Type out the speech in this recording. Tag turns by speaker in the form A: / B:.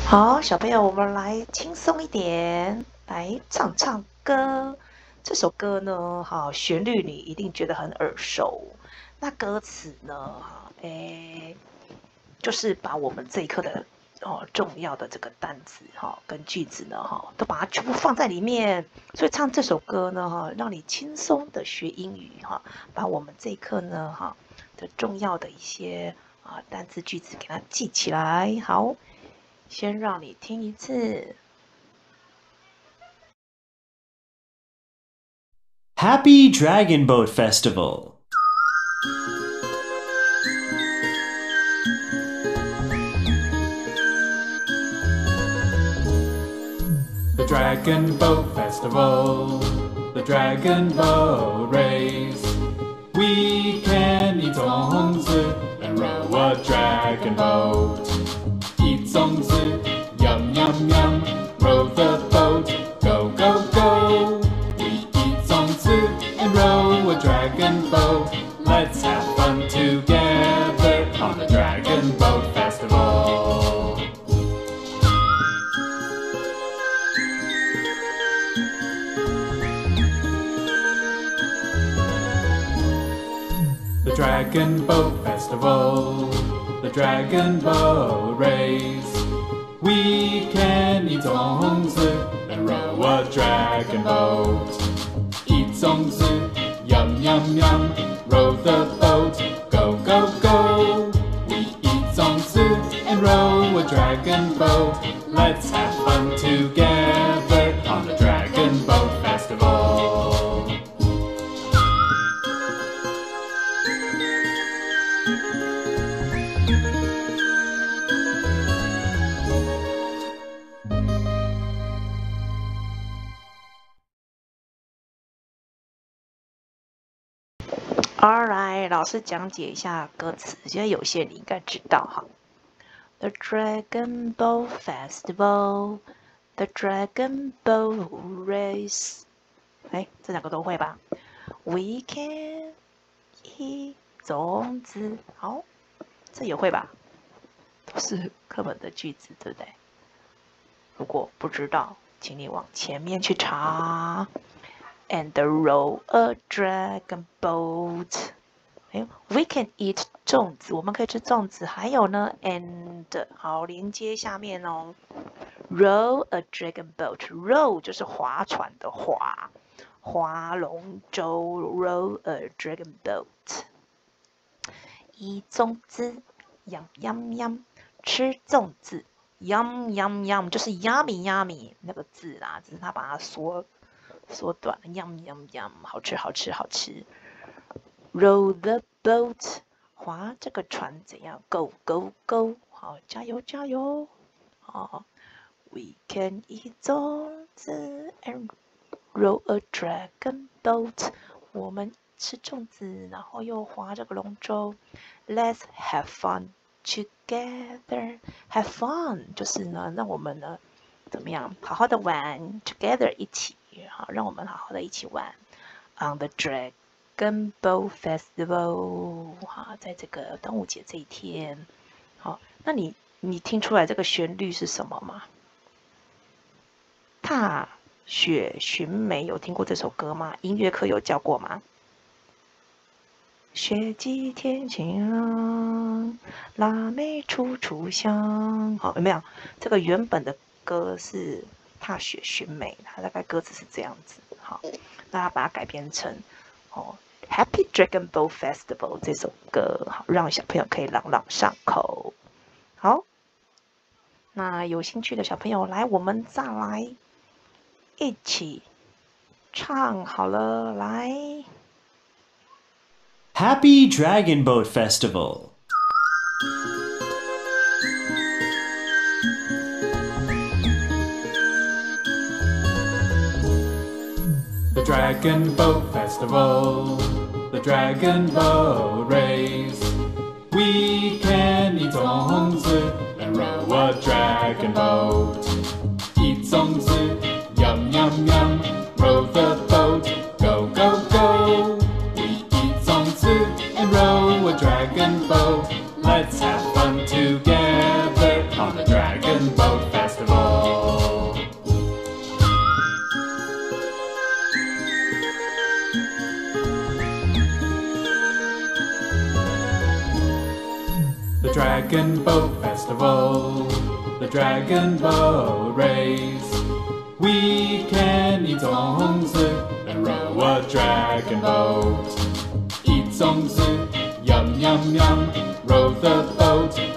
A: 好，小朋友，我们来轻松一点，来唱唱歌。这首歌呢，好，旋律你一定觉得很耳熟。那歌词呢，就是把我们这一课的重要的这个单词跟句子呢都把它全部放在里面。所以唱这首歌呢让你轻松的学英语把我们这一课呢的重要的一些单词句子给它记起来。好。先让你听一次。
B: Happy Dragon Boat Festival!
C: The Dragon Boat Festival, the Dragon Boat Race. We can eat 粽子 and row a dragon boat. Eat 粽子 yum yum yum, row the boat, go go go. We eat 粽子 and row a dragon boat. Let's have fun together on the Dragon Boat Festival. The Dragon Boat Festival, the Dragon Boat Race. We can eat 粽子 and row a dragon boat. Eat 粽子 yum yum yum, row the boat, go go go. We eat 粽子 and row a dragon boat. Let's have fun together on the Dragon Boat Festival.
A: Alright， 老师讲解一下歌词，其实有些你应该知道哈。The Dragon Boat Festival, the Dragon Boat Race， 这两个都会吧 ？We can eat 粽子，好，这也会吧？都是课本的句子，对不对？如果不知道，请你往前面去查。And row a dragon boat. We can eat 粽子，我们可以吃粽子。还有呢 ，and 好连接下面哦。Row a dragon boat. Row 就是划船的划，划龙舟。Row a dragon boat. 以粽子 ，yum yum yum， 吃粽子 ，yum yum yum， 就是 yummy yummy 那个字啦，只是他把它缩短了 ，yum yum yum， 好吃好吃好吃。Row the boat， 划这个船怎样 ？Go go go， 好，加油加油。We can eat 粽子 and row a dragon boat， 我们吃粽子，然后又划这个龙舟。Let's have fun together， have fun 就是呢，让我们呢怎么样，好好的玩 ，together 一起。好，让我们好好的一起玩。On the Dragon Boat Festival， 好，在这个端午节这一天，好，那你听出来这个旋律是什么吗？踏雪寻梅，有听过这首歌吗？音乐课有教过吗？雪霁天晴朗，腊梅处处香。好，有没有？这个原本的歌是踏雪寻梅，它大概歌词是这样子。好，那他把它改编成Happy Dragon Boat Festival 这首歌，好，让小朋友可以朗朗上口。好，那有兴趣的小朋友来，我们再来一起唱好了，来。
B: Happy Dragon Boat Festival!
C: The Dragon Boat Festival, the Dragon Boat Race. We can eat 粽子 and row a dragon boat. Eat 粽子 yum yum yum, row the boat, go go go. We eat 粽子 and row a dragon boat. Let's have fun together on the Dragon Boat Festival. The Dragon Boat Festival, the Dragon Boat Race. We can eat 粽子 and row a dragon boat. Eat 粽子 yum yum yum, row the boat.